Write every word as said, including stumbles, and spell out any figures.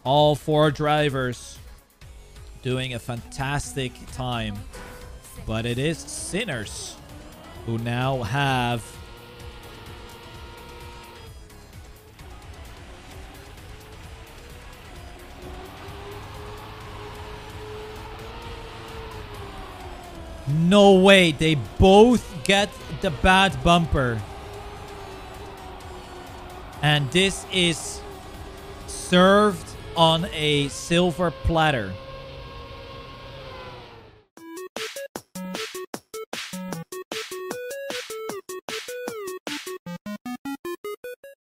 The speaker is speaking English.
All four drivers doing a fantastic time. But it is Sinners who now have no way. They both get the bad bumper. And this is served on a silver platter.